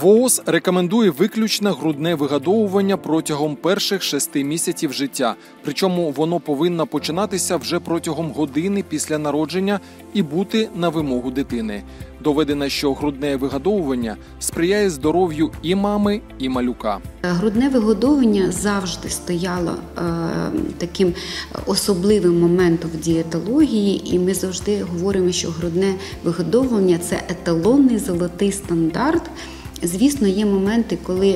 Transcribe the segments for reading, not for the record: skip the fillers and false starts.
ВООЗ рекомендує виключне грудне вигодовування протягом перших 6 місяців життя, причому воно повинно починатися вже протягом години після народження і бути на вимогу дитини. Доведено, що грудне вигодовування сприяє здоров'ю і мами, і малюка. Грудне вигодовування завжди стояло таким особливим моментом в дієтології, і ми завжди говоримо, що грудне вигодовування – це еталонний золотий стандарт. Звісно, є моменти, коли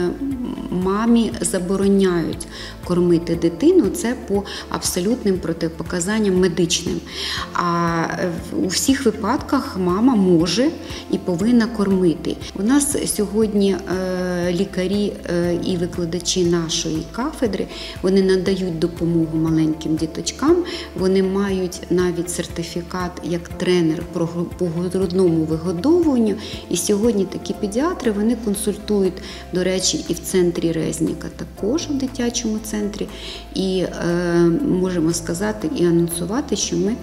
мамі забороняють кормити дитину, це по абсолютним протипоказанням медичним. А у всіх випадках мама може і повинна кормити. У нас сьогодні лікарі і викладачі нашої кафедри, вони надають допомогу маленьким діточкам, вони мають навіть сертифікат як тренер по грудному вигодовуванню. І сьогодні такі педіатри, вони консультують, до речі, і в центрі Резніка, також в дитячому центрі. І можемо сказати і анонсувати, що ми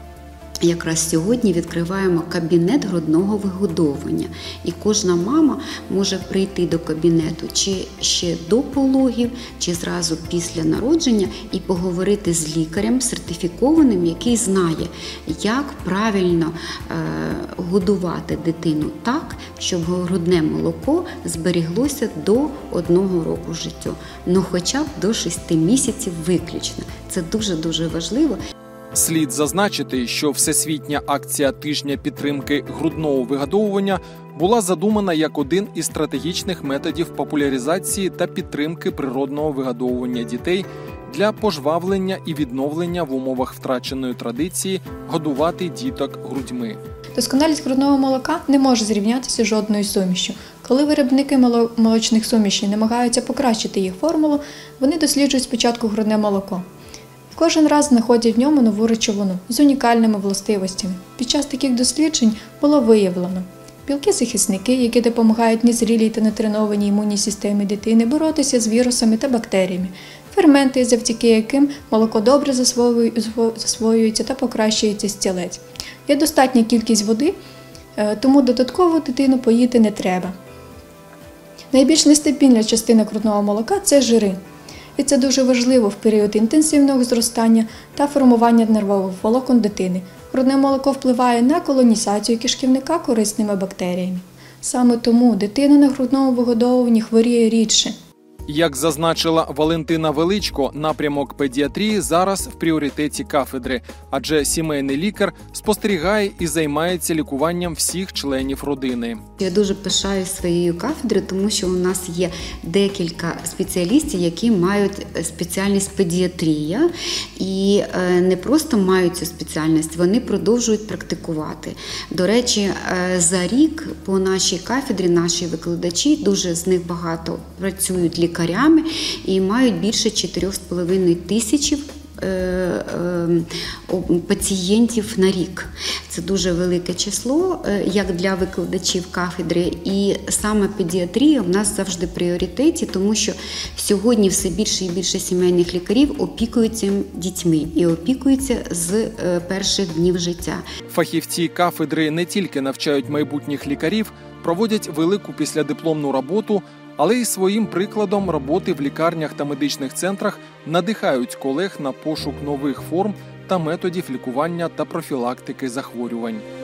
якраз сьогодні відкриваємо кабінет грудного вигодовування. І кожна мама може прийти до кабінету чи ще до пологів, чи зразу після народження і поговорити з лікарем сертифікованим, який знає, як правильно годувати дитину так, щоб грудне молоко зберіглося до 1 року життя. Ну хоча б до 6 місяців виключно. Це дуже-дуже важливо. Слід зазначити, що Всесвітня акція тижня підтримки грудного вигодовування була задумана як один із стратегічних методів популяризації та підтримки природного вигодовування дітей для пожвавлення і відновлення в умовах втраченої традиції годувати діток грудьми. Досконалість грудного молока не може зрівнятися з жодною сумішшю. Коли виробники молочних сумішей намагаються покращити їх формулу, вони досліджують спочатку грудне молоко. Кожен раз знаходять в ньому нову речовину з унікальними властивостями. Під час таких досліджень було виявлено білки-захисники, які допомагають незрілій та нетренованій імунній системі дитини боротися з вірусами та бактеріями, ферменти, завдяки яким молоко добре засвоюється та покращується стілець. Є достатня кількість води, тому додатково дитину поїти не треба. Найбільш нестабільна частина грудного молока – це жири. І це дуже важливо в період інтенсивного зростання та формування нервових волокон дитини. Грудне молоко впливає на колонізацію кишківника корисними бактеріями. Саме тому дитина на грудному вигодовуванні хворіє рідше. Як зазначила Валентина Величко, напрямок педіатрії зараз в пріоритеті кафедри, адже сімейний лікар спостерігає і займається лікуванням всіх членів родини. Я дуже пишаюсь своєю кафедрою, тому що у нас є декілька спеціалістів, які мають спеціальність педіатрія. І не просто мають цю спеціальність, вони продовжують практикувати. До речі, за рік по нашій кафедрі, наші викладачі, дуже з них багато працюють лікарями і мають більше 4,5 тисяч пацієнтів на рік. Це дуже велике число, як для викладачів кафедри. І саме педіатрія в нас завжди в пріоритеті, тому що сьогодні все більше і більше сімейних лікарів опікуються дітьми і опікуються з перших днів життя. Фахівці кафедри не тільки навчають майбутніх лікарів, проводять велику післядипломну роботу, але й своїм прикладом роботи в лікарнях та медичних центрах надихають колег на пошук нових форм та методів лікування та профілактики захворювань.